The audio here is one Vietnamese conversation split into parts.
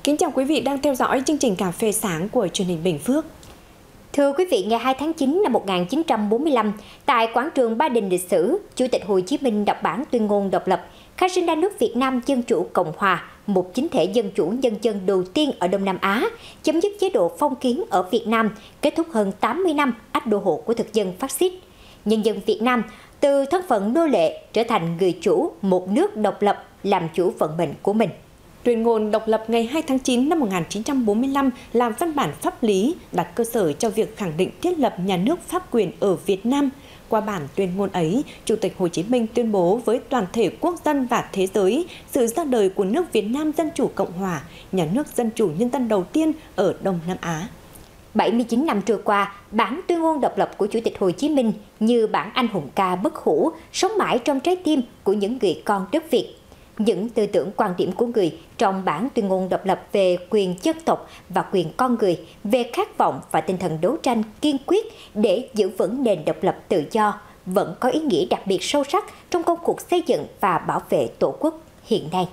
Kính chào quý vị đang theo dõi chương trình Cà phê sáng của truyền hình Bình Phước. Thưa quý vị, ngày 2 tháng 9 năm 1945, tại quảng trường Ba Đình lịch sử, Chủ tịch Hồ Chí Minh đọc bản tuyên ngôn độc lập, khai sinh ra nước Việt Nam Dân Chủ Cộng Hòa, một chính thể dân chủ nhân dân đầu tiên ở Đông Nam Á, chấm dứt chế độ phong kiến ở Việt Nam, kết thúc hơn 80 năm ách đô hộ của thực dân phát xít. Nhân dân Việt Nam từ thân phận nô lệ trở thành người chủ một nước độc lập, làm chủ vận mệnh của mình. Tuyên ngôn độc lập ngày 2 tháng 9 năm 1945 là văn bản pháp lý đặt cơ sở cho việc khẳng định thiết lập nhà nước pháp quyền ở Việt Nam. Qua bản tuyên ngôn ấy, Chủ tịch Hồ Chí Minh tuyên bố với toàn thể quốc dân và thế giới sự ra đời của nước Việt Nam Dân Chủ Cộng Hòa, nhà nước dân chủ nhân dân đầu tiên ở Đông Nam Á. 79 năm trôi qua, bản tuyên ngôn độc lập của Chủ tịch Hồ Chí Minh như bản anh hùng ca bất hủ, sống mãi trong trái tim của những người con đất Việt. Những tư tưởng quan điểm của người trong bản tuyên ngôn độc lập về quyền dân tộc và quyền con người, về khát vọng và tinh thần đấu tranh kiên quyết để giữ vững nền độc lập tự do, vẫn có ý nghĩa đặc biệt sâu sắc trong công cuộc xây dựng và bảo vệ Tổ quốc hiện nay.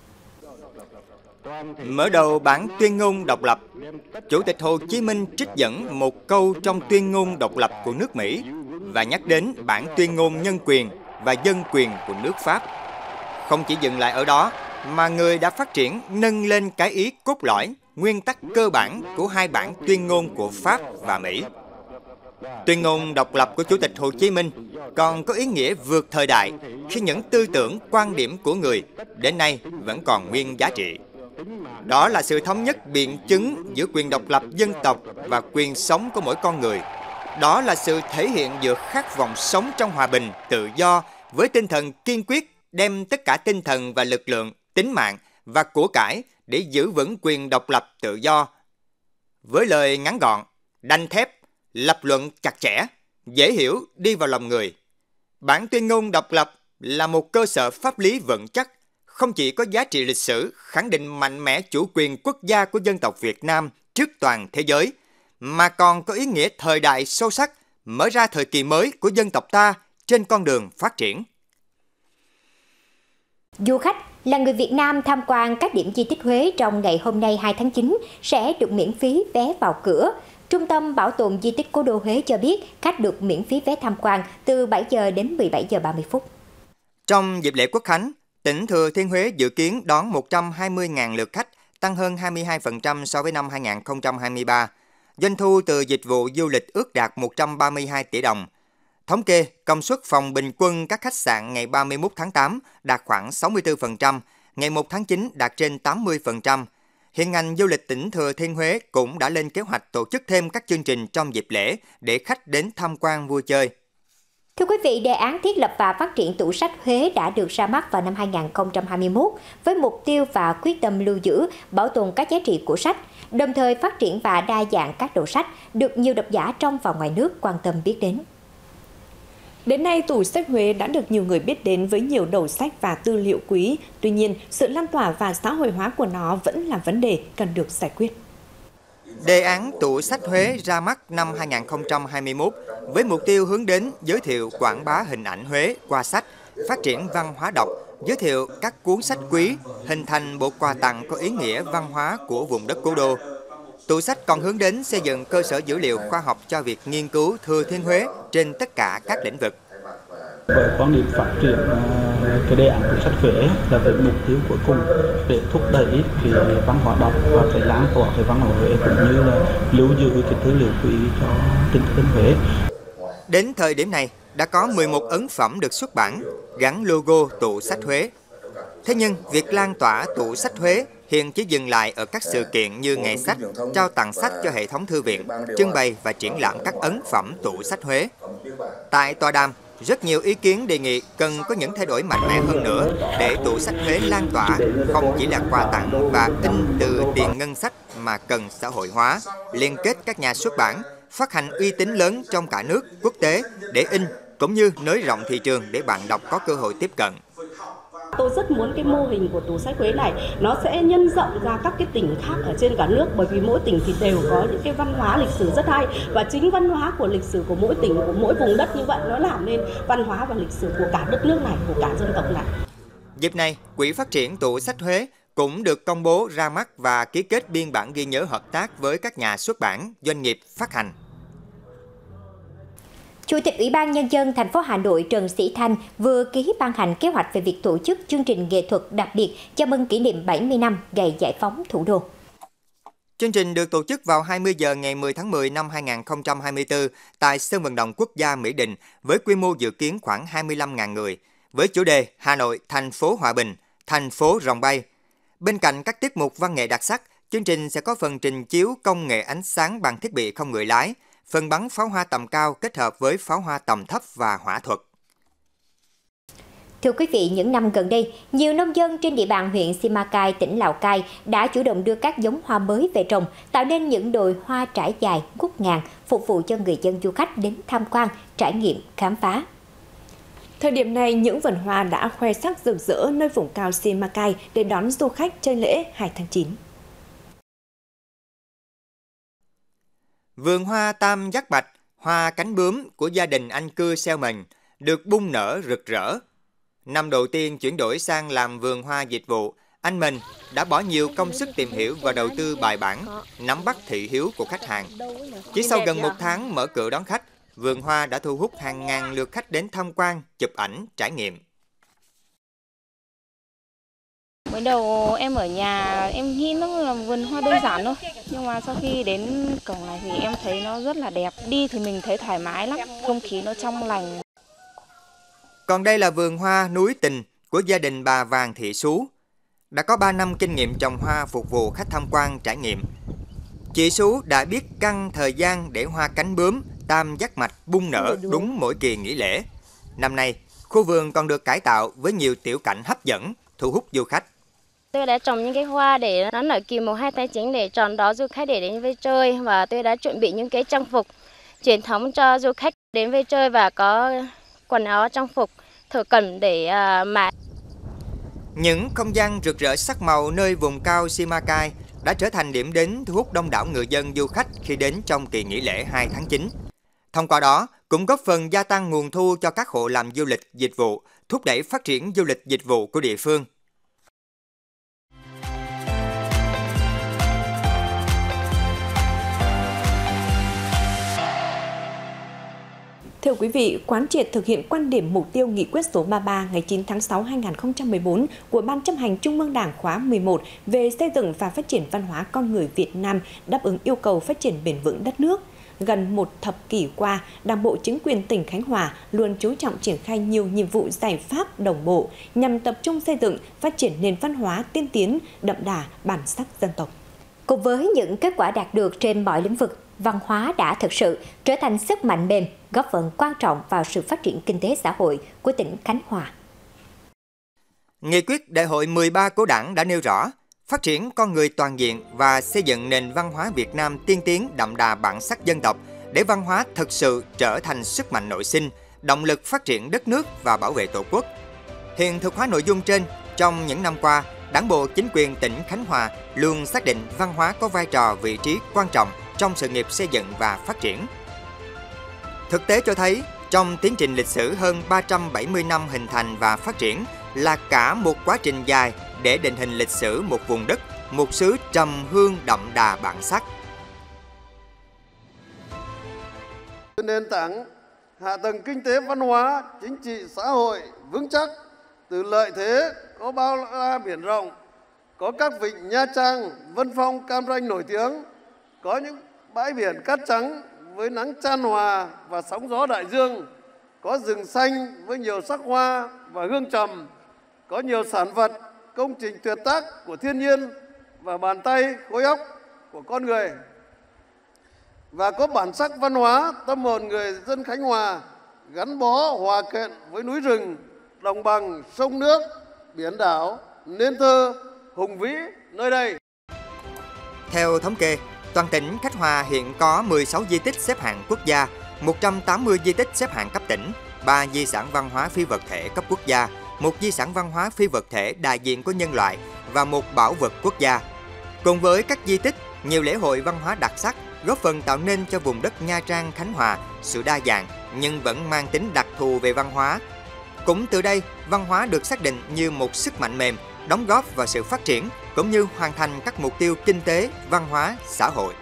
Mở đầu bản tuyên ngôn độc lập, Chủ tịch Hồ Chí Minh trích dẫn một câu trong tuyên ngôn độc lập của nước Mỹ và nhắc đến bản tuyên ngôn nhân quyền và dân quyền của nước Pháp. Không chỉ dừng lại ở đó, mà người đã phát triển nâng lên cái ý cốt lõi, nguyên tắc cơ bản của hai bản tuyên ngôn của Pháp và Mỹ. Tuyên ngôn độc lập của Chủ tịch Hồ Chí Minh còn có ý nghĩa vượt thời đại khi những tư tưởng, quan điểm của người đến nay vẫn còn nguyên giá trị. Đó là sự thống nhất biện chứng giữa quyền độc lập dân tộc và quyền sống của mỗi con người. Đó là sự thể hiện giữa khát vọng sống trong hòa bình, tự do với tinh thần kiên quyết đem tất cả tinh thần và lực lượng, tính mạng và của cải để giữ vững quyền độc lập tự do. Với lời ngắn gọn, đanh thép, lập luận chặt chẽ, dễ hiểu đi vào lòng người, bản tuyên ngôn độc lập là một cơ sở pháp lý vững chắc, không chỉ có giá trị lịch sử khẳng định mạnh mẽ chủ quyền quốc gia của dân tộc Việt Nam trước toàn thế giới, mà còn có ý nghĩa thời đại sâu sắc, mở ra thời kỳ mới của dân tộc ta trên con đường phát triển. Du khách là người Việt Nam tham quan các điểm di tích Huế trong ngày hôm nay 2 tháng 9 sẽ được miễn phí vé vào cửa. Trung tâm Bảo tồn Di tích Cố đô Huế cho biết khách được miễn phí vé tham quan từ 7 giờ đến 17 giờ 30 phút. Trong dịp lễ Quốc khánh, tỉnh Thừa Thiên Huế dự kiến đón 120.000 lượt khách, tăng hơn 22% so với năm 2023. Doanh thu từ dịch vụ du lịch ước đạt 132 tỷ đồng. Thống kê, công suất phòng bình quân các khách sạn ngày 31 tháng 8 đạt khoảng 64%, ngày 1 tháng 9 đạt trên 80%. Hiện ngành du lịch tỉnh Thừa Thiên Huế cũng đã lên kế hoạch tổ chức thêm các chương trình trong dịp lễ để khách đến tham quan vui chơi. Thưa quý vị, đề án thiết lập và phát triển tủ sách Huế đã được ra mắt vào năm 2021 với mục tiêu và quyết tâm lưu giữ, bảo tồn các giá trị của sách, đồng thời phát triển và đa dạng các đầu sách được nhiều độc giả trong và ngoài nước quan tâm biết đến. Đến nay, tủ sách Huế đã được nhiều người biết đến với nhiều đầu sách và tư liệu quý. Tuy nhiên, sự lan tỏa và xã hội hóa của nó vẫn là vấn đề cần được giải quyết. Đề án tủ sách Huế ra mắt năm 2021 với mục tiêu hướng đến giới thiệu quảng bá hình ảnh Huế qua sách, phát triển văn hóa đọc, giới thiệu các cuốn sách quý, hình thành bộ quà tặng có ý nghĩa văn hóa của vùng đất Cố đô. Tủ sách còn hướng đến xây dựng cơ sở dữ liệu khoa học cho việc nghiên cứu Thừa Thiên Huế trên tất cả các lĩnh vực. Với quan điểm phát triển cái đề án tủ sách Huế là với mục tiêu cuối cùng để thúc đẩy cái văn hóa đọc và cái lan tỏa cái văn hóa Huế cũng như là lưu giữ cái tư liệu quý cho tỉnh Thừa Thiên Huế. Đến thời điểm này đã có 11 ấn phẩm được xuất bản gắn logo tủ sách Huế. Thế nhưng việc lan tỏa tủ sách Huế hiện chỉ dừng lại ở các sự kiện như ngày sách, trao tặng sách cho hệ thống thư viện, trưng bày và triển lãm các ấn phẩm tủ sách Huế. Tại tọa đàm, rất nhiều ý kiến đề nghị cần có những thay đổi mạnh mẽ hơn nữa để tủ sách Huế lan tỏa không chỉ là quà tặng và in từ tiền ngân sách mà cần xã hội hóa, liên kết các nhà xuất bản, phát hành uy tín lớn trong cả nước, quốc tế để in cũng như nới rộng thị trường để bạn đọc có cơ hội tiếp cận. Tôi rất muốn cái mô hình của tủ sách Huế này nó sẽ nhân rộng ra các cái tỉnh khác ở trên cả nước, bởi vì mỗi tỉnh thì đều có những cái văn hóa lịch sử rất hay, và chính văn hóa của lịch sử của mỗi tỉnh, của mỗi vùng đất như vậy nó làm nên văn hóa và lịch sử của cả đất nước này, của cả dân tộc này. Dịp này, Quỹ Phát triển Tủ sách Huế cũng được công bố ra mắt và ký kết biên bản ghi nhớ hợp tác với các nhà xuất bản, doanh nghiệp phát hành. Chủ tịch Ủy ban Nhân dân thành phố Hà Nội Trần Sĩ Thanh vừa ký ban hành kế hoạch về việc tổ chức chương trình nghệ thuật đặc biệt chào mừng kỷ niệm 70 năm ngày giải phóng thủ đô. Chương trình được tổ chức vào 20 giờ ngày 10 tháng 10 năm 2024 tại Sân vận động quốc gia Mỹ Đình với quy mô dự kiến khoảng 25.000 người, với chủ đề Hà Nội, thành phố hòa bình, thành phố rồng bay. Bên cạnh các tiết mục văn nghệ đặc sắc, chương trình sẽ có phần trình chiếu công nghệ ánh sáng bằng thiết bị không người lái, phần bắn pháo hoa tầm cao kết hợp với pháo hoa tầm thấp và hỏa thuật. Thưa quý vị, những năm gần đây, nhiều nông dân trên địa bàn huyện Simacai, tỉnh Lào Cai đã chủ động đưa các giống hoa mới về trồng, tạo nên những đồi hoa trải dài, ngút ngàn, phục vụ cho người dân du khách đến tham quan, trải nghiệm, khám phá. Thời điểm này, những vườn hoa đã khoe sắc rực rỡ nơi vùng cao Simacai để đón du khách chơi lễ 2 tháng 9. Vườn hoa tam giác bạch, hoa cánh bướm của gia đình anh Cư Xeo Mình được bung nở rực rỡ. Năm đầu tiên chuyển đổi sang làm vườn hoa dịch vụ, anh Mình đã bỏ nhiều công sức tìm hiểu và đầu tư bài bản, nắm bắt thị hiếu của khách hàng. Chỉ sau gần 1 tháng mở cửa đón khách, vườn hoa đã thu hút hàng ngàn lượt khách đến tham quan, chụp ảnh, trải nghiệm. Mới đầu em ở nhà em nghĩ nó là vườn hoa đơn giản thôi, nhưng mà sau khi đến cổng này thì em thấy nó rất là đẹp. Đi thì mình thấy thoải mái lắm, không khí nó trong lành. Còn đây là vườn hoa núi Tình của gia đình bà Vàng Thị Sú. Đã có 3 năm kinh nghiệm trồng hoa phục vụ khách tham quan trải nghiệm. Chị Sú đã biết căn thời gian để hoa cánh bướm tam giác mạch bung nở đúng mỗi kỳ nghỉ lễ. Năm nay, khu vườn còn được cải tạo với nhiều tiểu cảnh hấp dẫn, thu hút du khách. Tôi đã trồng những cái hoa để nó nở kỳ 1-2 tháng 9 để chào đón du khách để đến vui chơi, và tôi đã chuẩn bị những cái trang phục truyền thống cho du khách đến vui chơi và có quần áo trang phục thổ cẩm để mặc. Những không gian rực rỡ sắc màu nơi vùng cao Simacai đã trở thành điểm đến thu hút đông đảo người dân du khách khi đến trong kỳ nghỉ lễ 2 tháng 9. Thông qua đó, cũng góp phần gia tăng nguồn thu cho các hộ làm du lịch dịch vụ, thúc đẩy phát triển du lịch dịch vụ của địa phương. Thưa quý vị, quán triệt thực hiện quan điểm mục tiêu nghị quyết số 33 ngày 9 tháng 6 2014 của Ban chấp hành Trung ương Đảng khóa 11 về xây dựng và phát triển văn hóa con người Việt Nam đáp ứng yêu cầu phát triển bền vững đất nước. Gần một thập kỷ qua, Đảng bộ chính quyền tỉnh Khánh Hòa luôn chú trọng triển khai nhiều nhiệm vụ giải pháp đồng bộ nhằm tập trung xây dựng, phát triển nền văn hóa tiên tiến, đậm đà bản sắc dân tộc. Cùng với những kết quả đạt được trên mọi lĩnh vực, văn hóa đã thực sự trở thành sức mạnh mềm, góp phần quan trọng vào sự phát triển kinh tế xã hội của tỉnh Khánh Hòa. Nghị quyết Đại hội 13 của Đảng đã nêu rõ, phát triển con người toàn diện và xây dựng nền văn hóa Việt Nam tiên tiến đậm đà bản sắc dân tộc để văn hóa thực sự trở thành sức mạnh nội sinh, động lực phát triển đất nước và bảo vệ Tổ quốc. Hiện thực hóa nội dung trên, trong những năm qua, Đảng bộ chính quyền tỉnh Khánh Hòa luôn xác định văn hóa có vai trò vị trí quan trọng trong sự nghiệp xây dựng và phát triển. Thực tế cho thấy, trong tiến trình lịch sử hơn 370 năm hình thành và phát triển là cả một quá trình dài để định hình lịch sử một vùng đất, một xứ trầm hương đậm đà bản sắc. Nền tảng hạ tầng kinh tế văn hóa, chính trị xã hội vững chắc, từ lợi thế có bao la biển rộng, có các vịnh Nha Trang, Vân Phong, Cam Ranh nổi tiếng, có những bãi biển cát trắng với nắng chan hòa và sóng gió đại dương, có rừng xanh với nhiều sắc hoa và hương trầm, có nhiều sản vật, công trình tuyệt tác của thiên nhiên và bàn tay khối óc của con người, và có bản sắc văn hóa tâm hồn người dân Khánh Hòa gắn bó hòa quyện với núi rừng, đồng bằng, sông nước, biển đảo, nên thơ, hùng vĩ nơi đây. Theo thống kê, toàn tỉnh Khánh Hòa hiện có 16 di tích xếp hạng quốc gia, 180 di tích xếp hạng cấp tỉnh, 3 di sản văn hóa phi vật thể cấp quốc gia, 1 di sản văn hóa phi vật thể đại diện của nhân loại và 1 bảo vật quốc gia. Cùng với các di tích, nhiều lễ hội văn hóa đặc sắc góp phần tạo nên cho vùng đất Nha Trang, Khánh Hòa sự đa dạng nhưng vẫn mang tính đặc thù về văn hóa. Cũng từ đây, văn hóa được xác định như một sức mạnh mềm đóng góp vào sự phát triển cũng như hoàn thành các mục tiêu kinh tế, văn hóa, xã hội.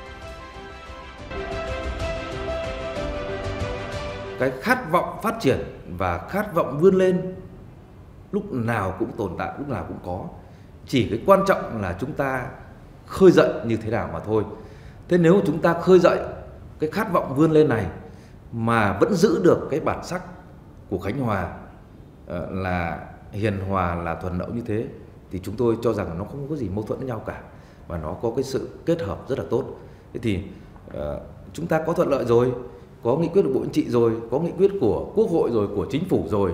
Cái khát vọng phát triển và khát vọng vươn lên lúc nào cũng tồn tại, lúc nào cũng có. Chỉ cái quan trọng là chúng ta khơi dậy như thế nào mà thôi. Thế nếu chúng ta khơi dậy cái khát vọng vươn lên này mà vẫn giữ được cái bản sắc của Khánh Hòa là hiền hòa, là thuần hậu như thế, thì chúng tôi cho rằng nó không có gì mâu thuẫn với nhau cả, và nó có cái sự kết hợp rất là tốt. Thế thì chúng ta có thuận lợi rồi, có nghị quyết của Bộ Chính trị rồi, có nghị quyết của Quốc hội rồi, của Chính phủ rồi,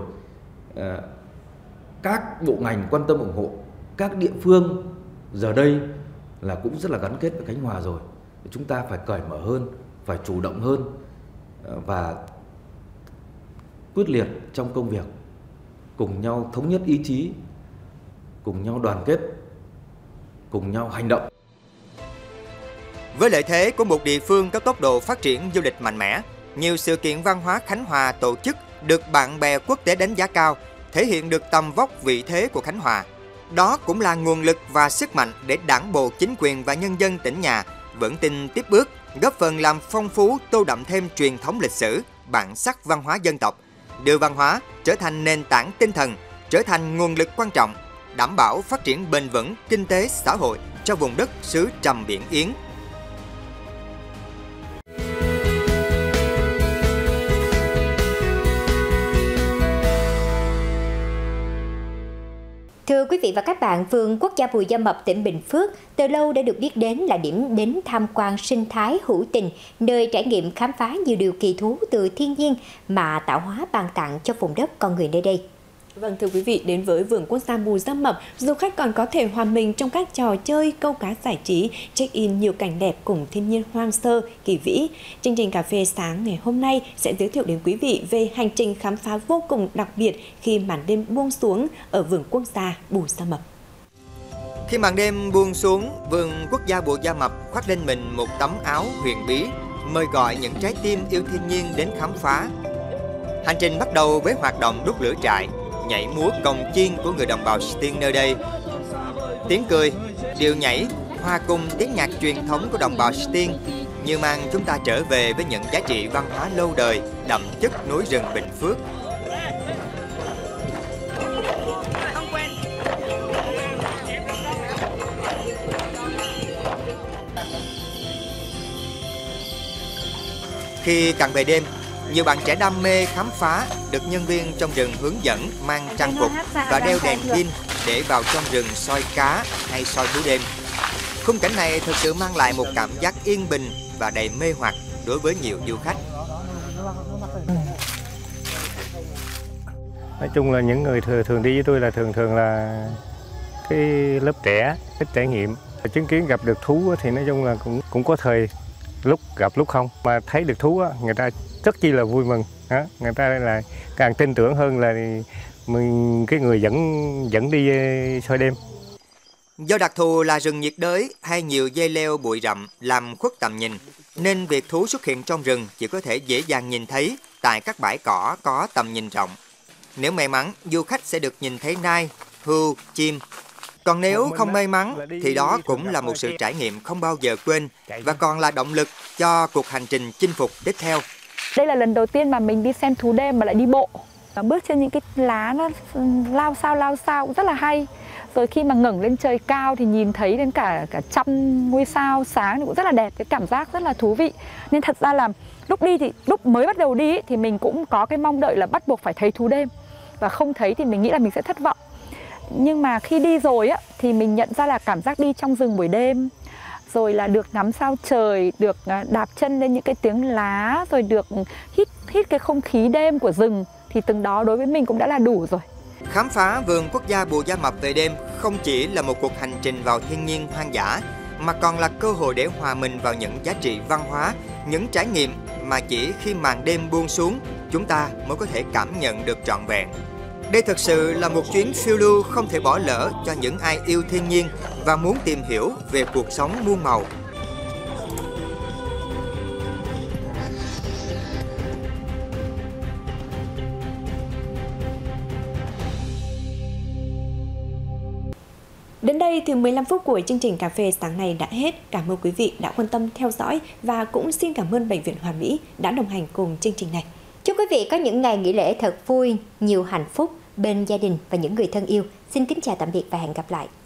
các bộ ngành quan tâm ủng hộ, các địa phương giờ đây là cũng rất là gắn kết với Khánh Hòa rồi. Chúng ta phải cởi mở hơn, phải chủ động hơn và quyết liệt trong công việc, cùng nhau thống nhất ý chí, cùng nhau đoàn kết, cùng nhau hành động. Với lợi thế của một địa phương có tốc độ phát triển du lịch mạnh mẽ, nhiều sự kiện văn hóa Khánh Hòa tổ chức được bạn bè quốc tế đánh giá cao, thể hiện được tầm vóc vị thế của Khánh Hòa. Đó cũng là nguồn lực và sức mạnh để Đảng bộ, chính quyền và nhân dân tỉnh nhà vững tin tiếp bước, góp phần làm phong phú, tô đậm thêm truyền thống lịch sử, bản sắc văn hóa dân tộc, đưa văn hóa trở thành nền tảng tinh thần, trở thành nguồn lực quan trọng, đảm bảo phát triển bền vững kinh tế xã hội cho vùng đất xứ Trầm Biển Yến. Thưa quý vị và các bạn, vườn quốc gia Bù Gia Mập, tỉnh Bình Phước từ lâu đã được biết đến là điểm đến tham quan sinh thái hữu tình, nơi trải nghiệm khám phá nhiều điều kỳ thú từ thiên nhiên mà tạo hóa ban tặng cho vùng đất con người nơi đây. Vâng, thưa quý vị, đến với vườn quốc gia Bù Gia Mập, du khách còn có thể hòa mình trong các trò chơi, câu cá giải trí, check-in nhiều cảnh đẹp cùng thiên nhiên hoang sơ, kỳ vĩ. Chương trình Cà phê sáng ngày hôm nay sẽ giới thiệu đến quý vị về hành trình khám phá vô cùng đặc biệt khi màn đêm buông xuống ở vườn quốc gia Bù Gia Mập. Khi màn đêm buông xuống, vườn quốc gia Bù Gia Mập khoác lên mình một tấm áo huyền bí, mời gọi những trái tim yêu thiên nhiên đến khám phá. Hành trình bắt đầu với hoạt động đốt lửa trại, nhảy múa cồng chiên của người đồng bào Stiêng nơi đây. Tiếng cười, điệu nhảy, hòa cùng tiếng nhạc truyền thống của đồng bào Stiêng như mang chúng ta trở về với những giá trị văn hóa lâu đời, đậm chất núi rừng Bình Phước. Khi cận về đêm, nhiều bạn trẻ đam mê khám phá được nhân viên trong rừng hướng dẫn mang trang phục và đeo đèn pin để vào trong rừng soi cá hay soi thú đêm. Khung cảnh này thực sự mang lại một cảm giác yên bình và đầy mê hoặc đối với nhiều du khách. Nói chung là những người thường đi với tôi là thường là cái lớp trẻ, ít trải nghiệm. Chứng kiến gặp được thú thì nói chung là cũng có thời lúc gặp lúc không, mà thấy được thú người ta rất chi là vui mừng, người ta là càng tin tưởng hơn là mình cái người dẫn đi soi đêm. Do đặc thù là rừng nhiệt đới hay nhiều dây leo bụi rậm làm khuất tầm nhìn, nên việc thú xuất hiện trong rừng chỉ có thể dễ dàng nhìn thấy tại các bãi cỏ có tầm nhìn rộng. Nếu may mắn, du khách sẽ được nhìn thấy nai, hươu, chim. Còn nếu không may mắn thì đó cũng là một sự trải nghiệm không bao giờ quên và còn là động lực cho cuộc hành trình chinh phục tiếp theo. Đây là lần đầu tiên mà mình đi xem thú đêm mà lại đi bộ. Bước trên những cái lá nó lao sao rất là hay. Rồi khi mà ngẩng lên trời cao thì nhìn thấy đến cả trăm ngôi sao sáng thì cũng rất là đẹp, cái cảm giác rất là thú vị. Nên thật ra là lúc mới bắt đầu đi thì mình cũng có cái mong đợi là bắt buộc phải thấy thú đêm. Và không thấy thì mình nghĩ là mình sẽ thất vọng. Nhưng mà khi đi rồi thì mình nhận ra là cảm giác đi trong rừng buổi đêm, rồi là được ngắm sao trời, được đạp chân lên những cái tiếng lá, rồi được hít cái không khí đêm của rừng, thì từng đó đối với mình cũng đã là đủ rồi. Khám phá vườn quốc gia Bù Gia Mập về đêm không chỉ là một cuộc hành trình vào thiên nhiên hoang dã, mà còn là cơ hội để hòa mình vào những giá trị văn hóa, những trải nghiệm mà chỉ khi màn đêm buông xuống, chúng ta mới có thể cảm nhận được trọn vẹn. Đây thực sự là một chuyến phiêu lưu không thể bỏ lỡ cho những ai yêu thiên nhiên và muốn tìm hiểu về cuộc sống muôn màu. Đến đây thì 15 phút của chương trình Cà phê sáng nay đã hết. Cảm ơn quý vị đã quan tâm theo dõi và cũng xin cảm ơn Bệnh viện Hoàn Mỹ đã đồng hành cùng chương trình này. Chúc quý vị có những ngày nghỉ lễ thật vui, nhiều hạnh phúc bên gia đình và những người thân yêu. Xin kính chào tạm biệt và hẹn gặp lại.